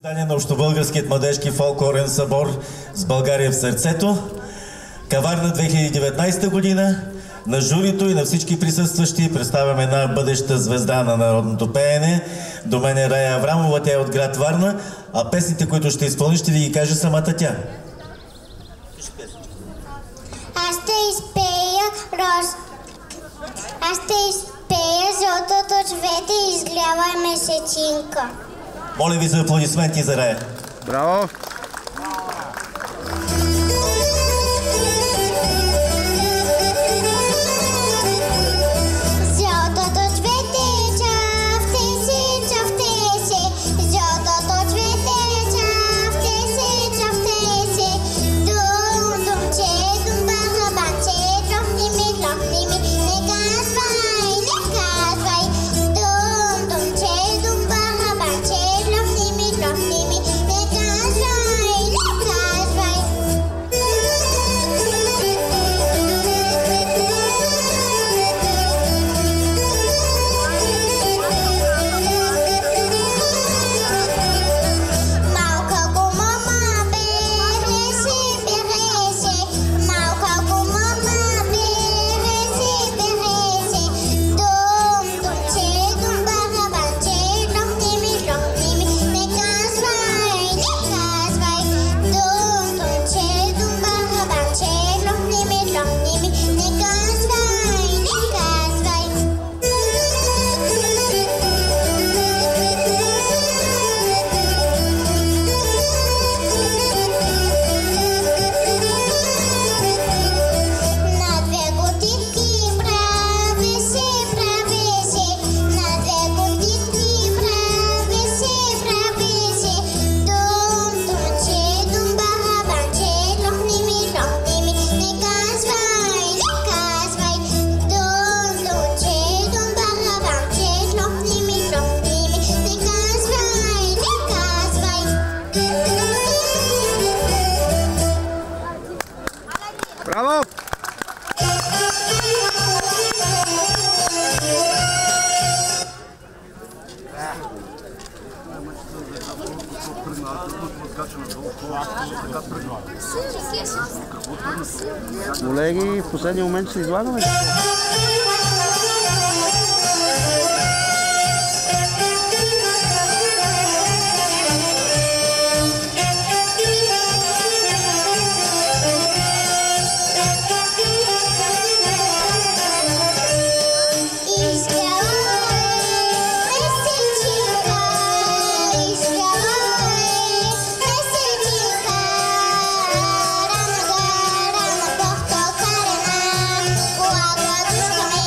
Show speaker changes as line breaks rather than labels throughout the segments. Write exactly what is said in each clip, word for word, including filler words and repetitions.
Издание на Общобългарският младежки фолклорен събор с България в сърцето. Каварна две хиляди и деветнадесета година. На журито и на всички присъстващи представяме една бъдеща звезда на народното пеене. До мен е Рая Аврамова, тя е от град Варна, а песните, които ще изпълни, ще ви ги каже самата тя.
Аз ще изпея роз... Аз ще изпея жълтото цвете и изгрява месечинка.
Моля ви за аплодисменти за Рая.
Браво! Браво! Колеги, в последния момент ще излагаме.
Come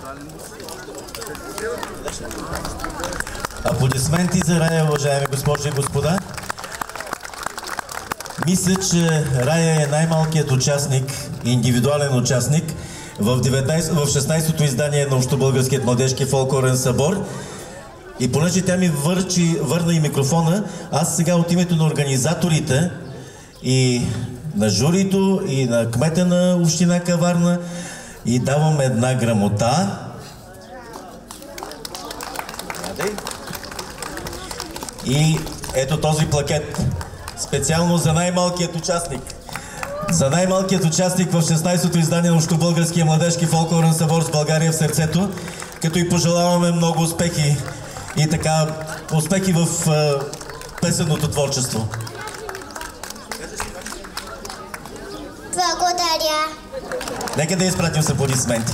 Аплодисменти за Рая, уважаеми госпожи и господа. Мисля, че Рая е най-малкият участник, индивидуален участник в, деветнайсето, в шестнайсетото издание на Общобългарският младежки фолклорен събор. И понеже тя ми върчи, върна и микрофона, аз сега от името на организаторите и на журито, и на кмета на община Каварна и давам една грамота. И ето този плакет, специално за най-малкият участник. За най-малкият участник в шестнайсетото издание на Общобългарския младежки фолклорен събор с България в сърцето, като и пожелаваме много успехи и така успехи в е, песенното творчество.
Благодаря.
Нека да изпратим с аплодисменти.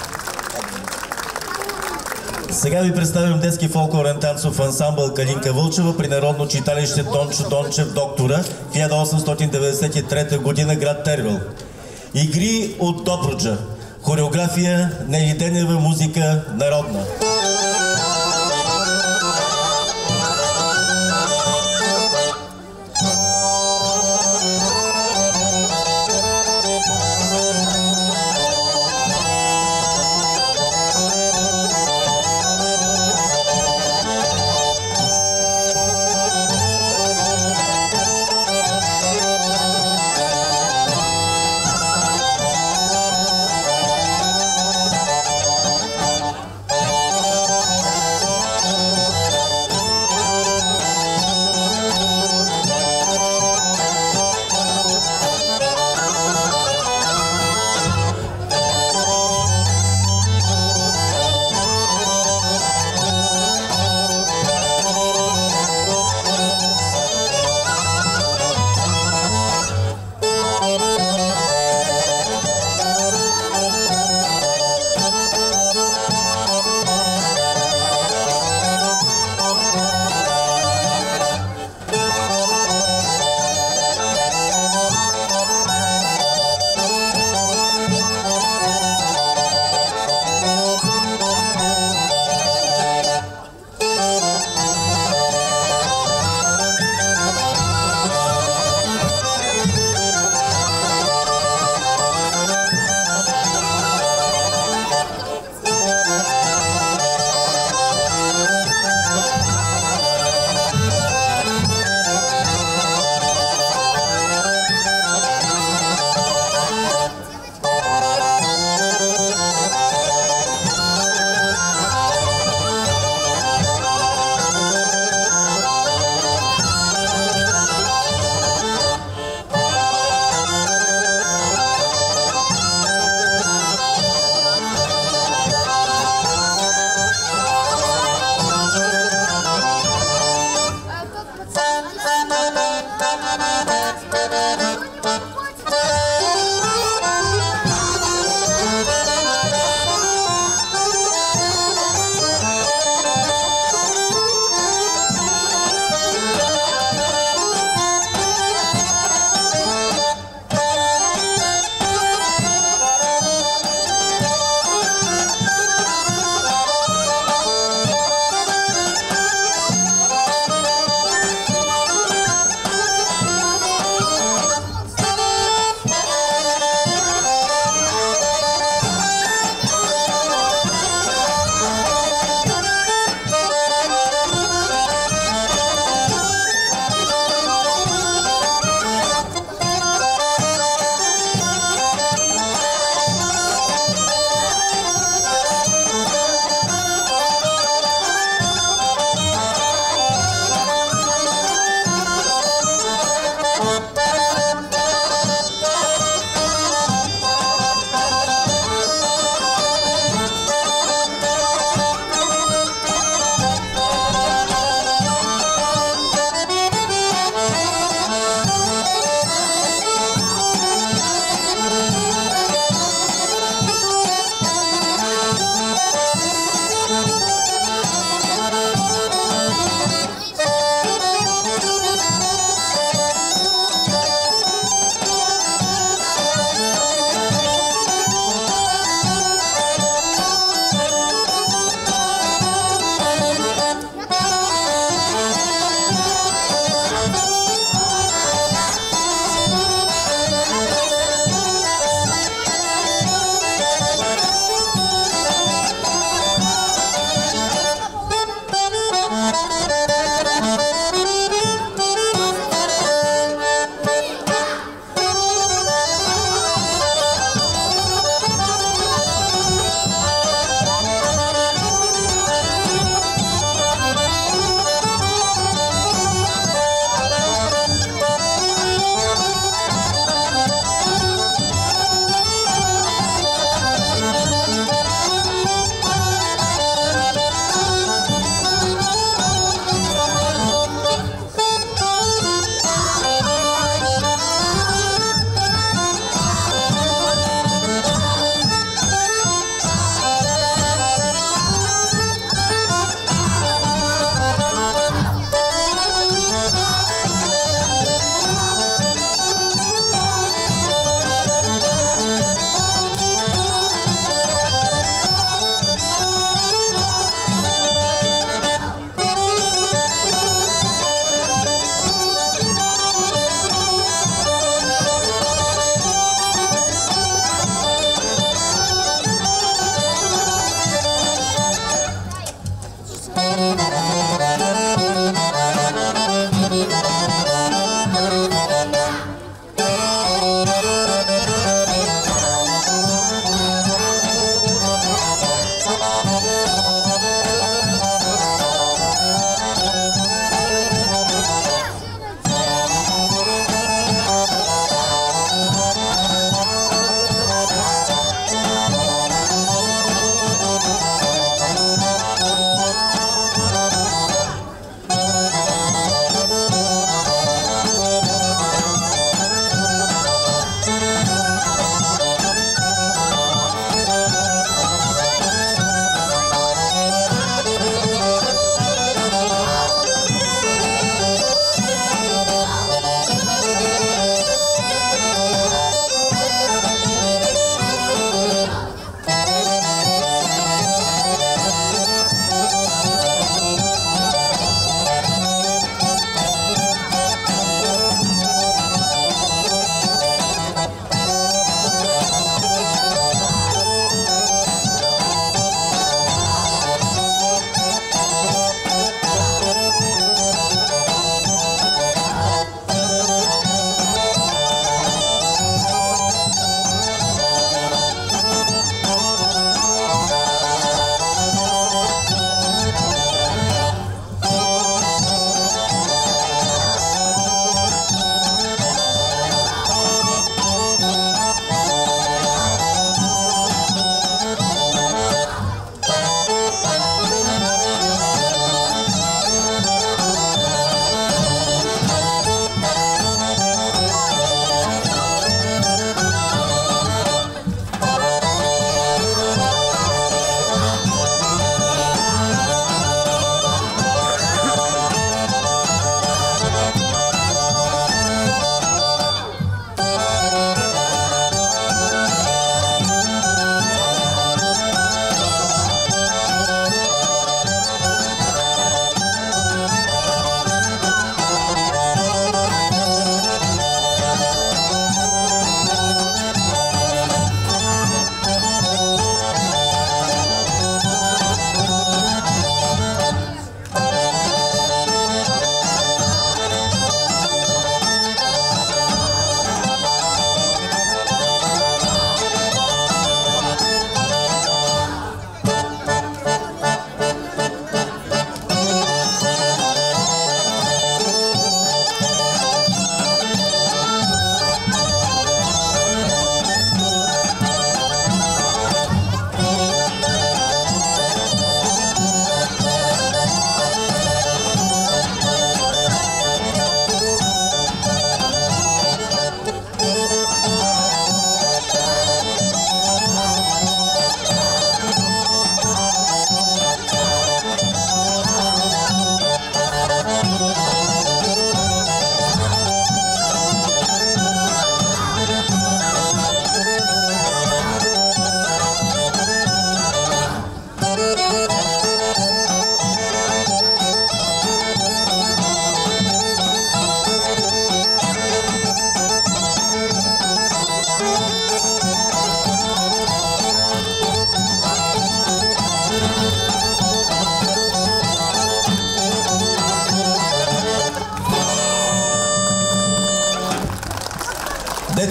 Сега ви представям детски фолклорен танцов ансамбъл Калинка Вълчева при Народно читалище Дончо Дончев доктора в хиляда осемстотин деветдесет и трета година, град Тервел. Игри от Добруджа. Хореография Нели Денева, музика народна.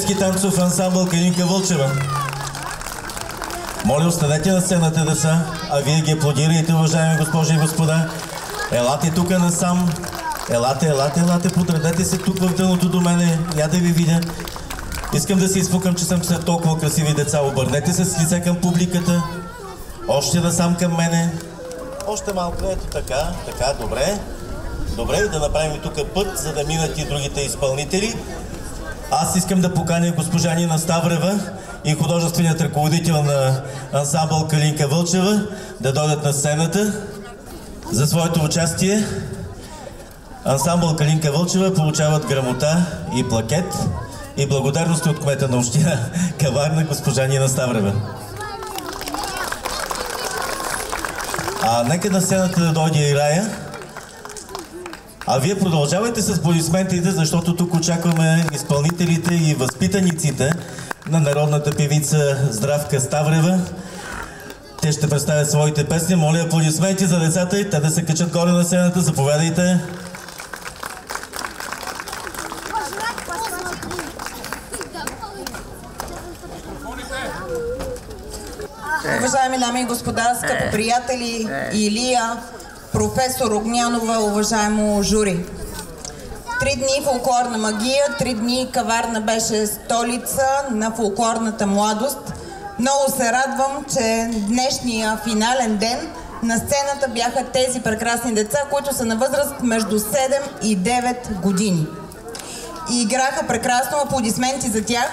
детски танцов ансамбъл Калинка Вълчева. Моля, останете на сцената, деца, а вие ги аплодирайте, уважаеми госпожи и господа. Елате тук насам. Елате, елате, елате, подредете се тук в дъното до мене. Я да ви видя. Искам да се изфукам, че съм след толкова красиви деца. Обърнете се с лице към публиката. Още насам към мене. Още малко, ето така, така, добре. Добре, да направим тук път, за да минат и другите изпълнители. Аз искам да поканя госпожа Нина Ставрева и художественият ръководител на ансамбъл Калинка Вълчева да дойдат на сцената за своето участие. Ансамбъл Калинка Вълчева получават грамота и плакет и благодарности от кмета на община Каварна, госпожа Нина Ставрева. А нека на сцената да дойде и Рая. А вие продължавайте с аплодисментите, защото тук очакваме изпълнителите и възпитаниците на народната певица Здравка Ставрева. Те ще представят своите песни. Моля, аплодисменти за децата и те да се качат горе на сцената. Заповядайте.
Уважаеми дами и господа, скъпи приятели, Илия, професор Огнянова, уважаемо жури. Три дни фолклорна магия, три дни Каварна беше столица на фолклорната младост. Много се радвам, че днешния финален ден на сцената бяха тези прекрасни деца, които са на възраст между седем и девет години. И играха прекрасно, аплодисменти за тях.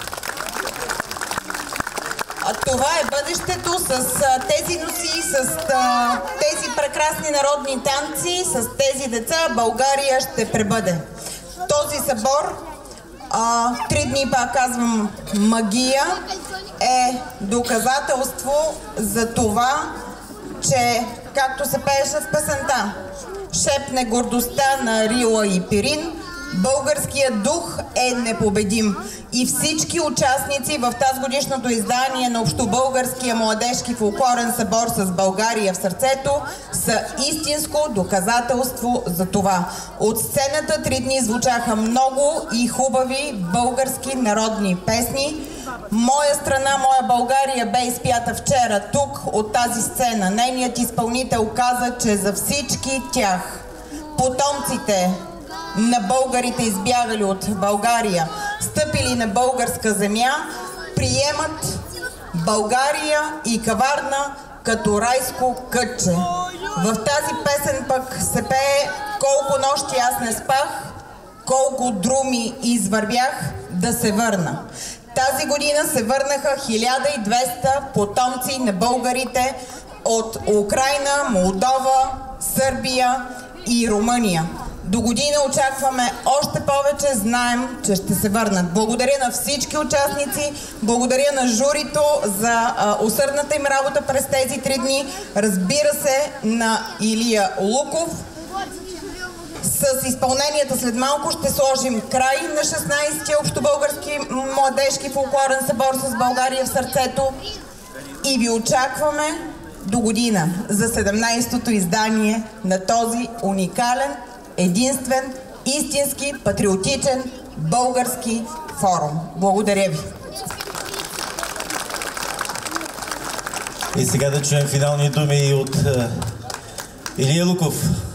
А това е бъдещето с а, тези носи, с а, тези прекрасни народни танци, с тези деца България ще пребъде. Този събор, а, три дни пак казвам магия, е доказателство за това, че, както се пееше в песента, шепне гордостта на Рила и Пирин, българският дух е непобедим. И всички участници в тази годишното издание на Общобългарския младежки фолклорен събор с България в сърцето са истинско доказателство за това. От сцената три дни звучаха много и хубави български народни песни. Моя страна, моя България бе изпята вчера тук от тази сцена. Нейният изпълнител каза, че за всички тях, потомците на българите, избягали от България, стъпили на българска земя, приемат България и Каварна като райско кътче. В тази песен пък се пее: колко нощи аз не спах, колко друми извървях да се върна. Тази година се върнаха хиляда и двеста потомци на българите от Украйна, Молдова, Сърбия и Румъния. До година очакваме още повече, знаем, че ще се върнат. Благодаря на всички участници, благодаря на журито за а, усърдната им работа през тези три дни. Разбира се, на Илия Луков. С изпълненията след малко ще сложим край на шестнайсети Общобългарски младежки фолклорен събор с България в сърцето и ви очакваме до година за седемнайсетото издание на този уникален, единствен, истински, патриотичен български форум. Благодаря ви!
И сега да чуем финални думи от uh, Илия Луков.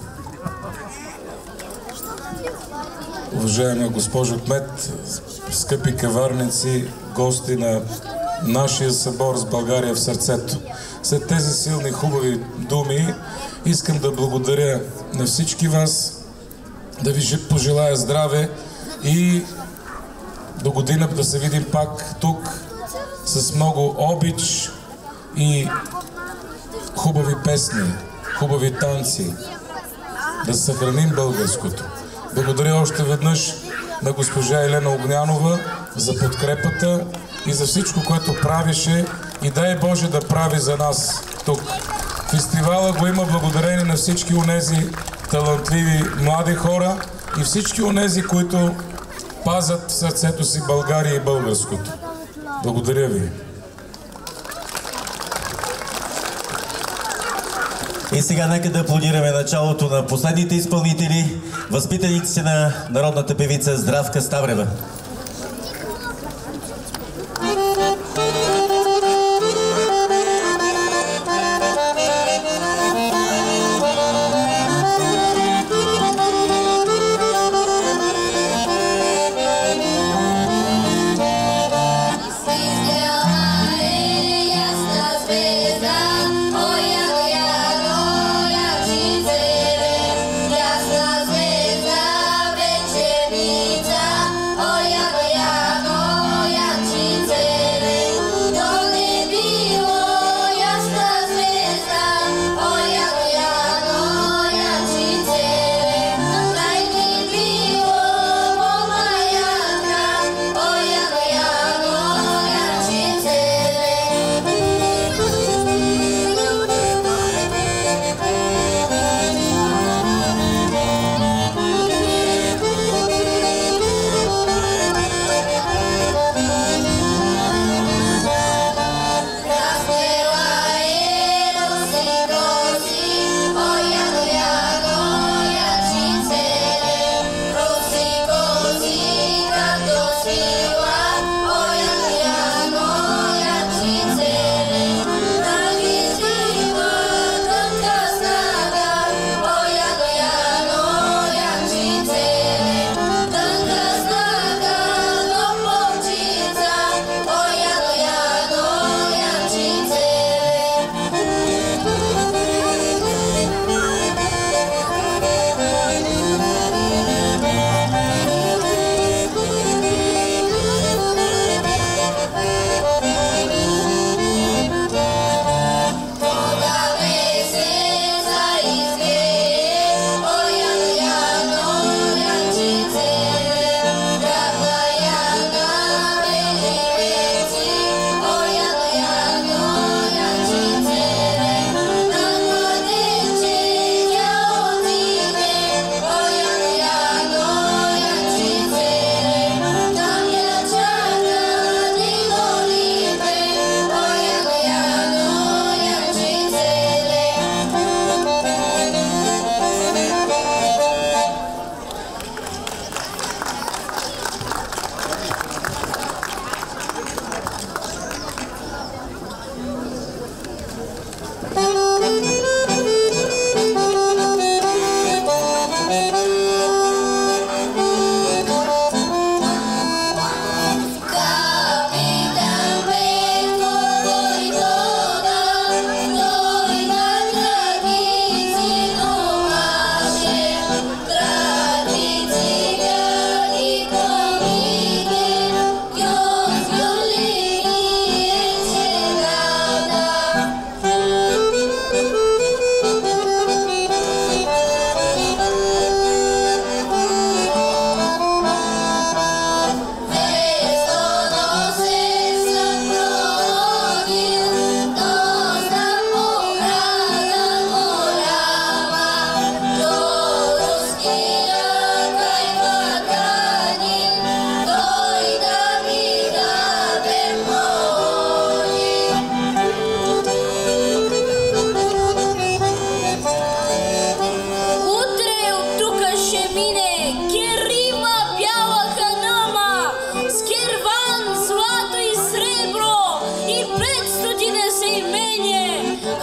Уважаема госпожо кмет, скъпи каварници, гости на нашия събор с България в сърцето. След тези силни, хубави думи, искам да благодаря на всички вас, да ви пожелая здраве и до година да се видим пак тук с много обич и хубави песни, хубави танци, да съхраним българското. Благодаря още веднъж на госпожа Елена Огнянова за подкрепата и за всичко, което правише и дай Боже да прави за нас тук. Фестивала го има благодарение на всички онези талантливи млади хора и всички онези, които пазят в сърцето си България и българското. Благодаря ви.
И сега нека да аплодираме началото на последните изпълнители, възпитаниците на народната певица Здравка Ставрева.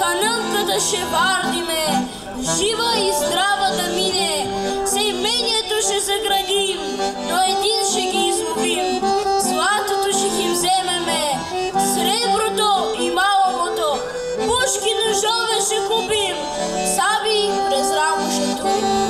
панъмката ще вардиме, жива и здрава да мине. Семението ще заградим, но един ще ги изловим. Златото ще ги вземеме, среброто и маломото. Пушки, ножове ще купим, саби през рамо ще турим.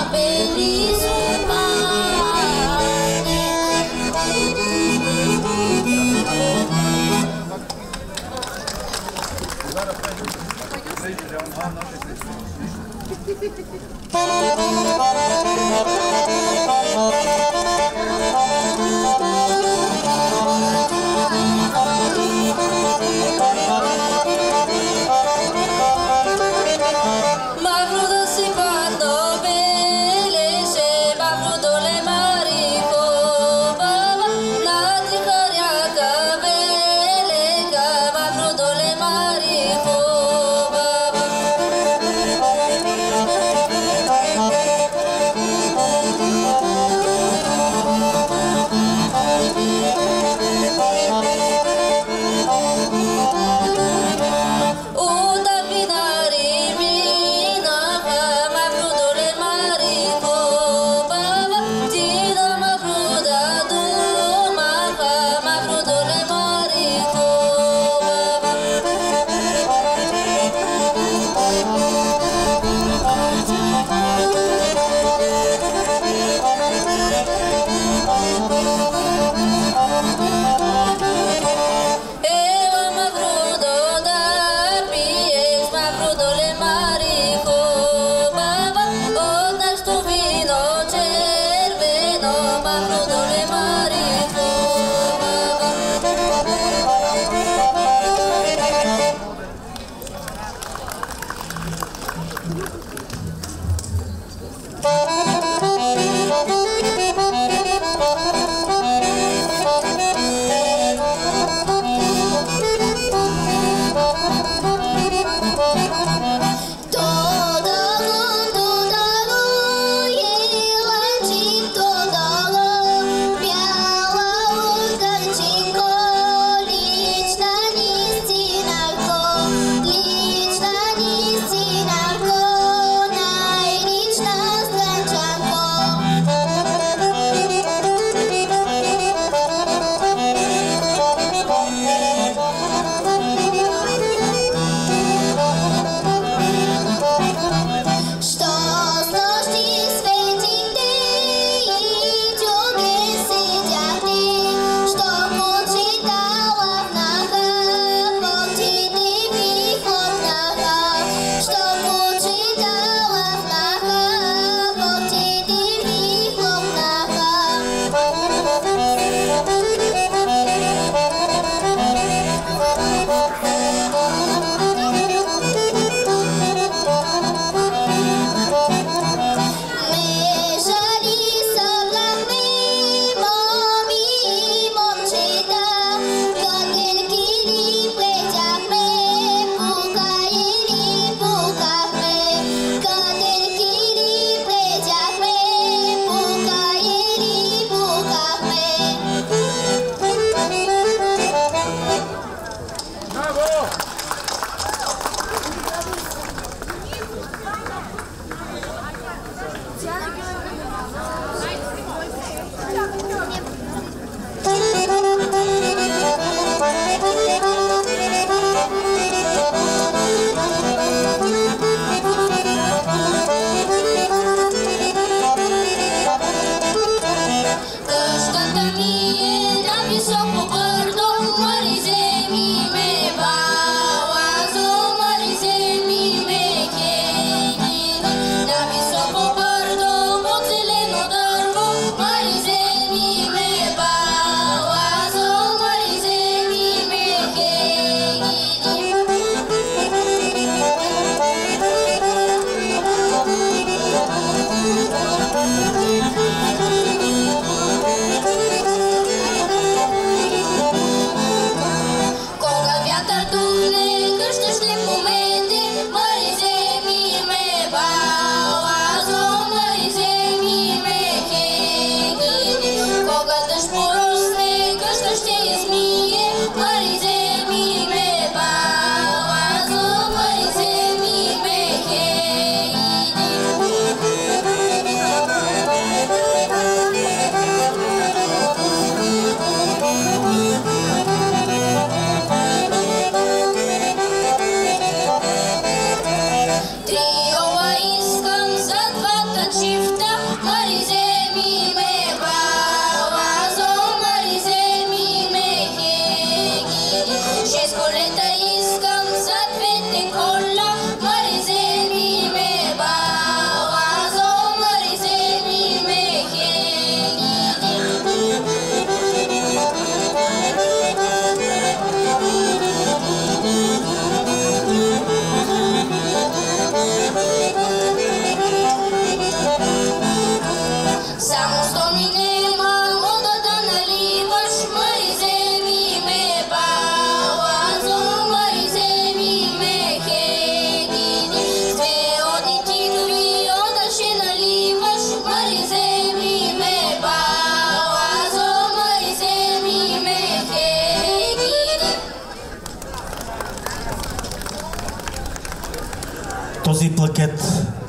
Лична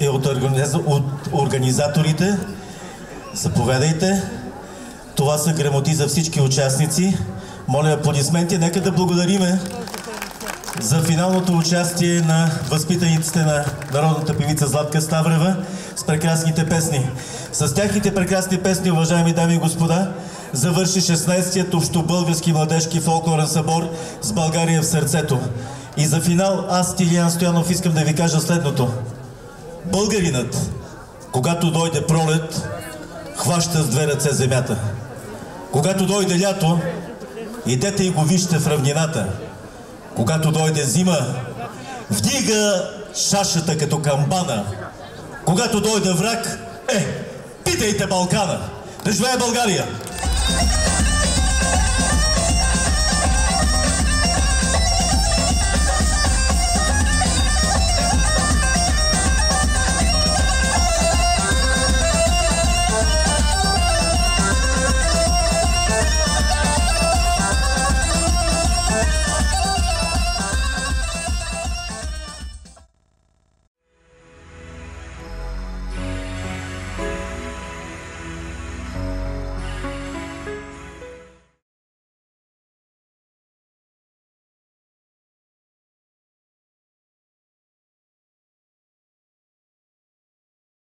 е от, организа... от организаторите. Заповядайте. Това са грамоти за всички участници. Моля, аплодисменти. Нека да благодариме за финалното участие на възпитаниците на народната певица Златка Ставрева с прекрасните песни. С тяхните прекрасни песни, уважаеми дами и господа, завърши шестнайсетият общобългарски младежки фолклорен събор с България в сърцето. И за финал аз, Тилиян Стоянов, искам да ви кажа следното. Българинът, когато дойде пролет, хваща с две ръце земята. Когато дойде лято, идете и го вижте в равнината. Когато дойде зима, вдига шашата като камбана. Когато дойде враг, е, питайте Балкана. Да живее България!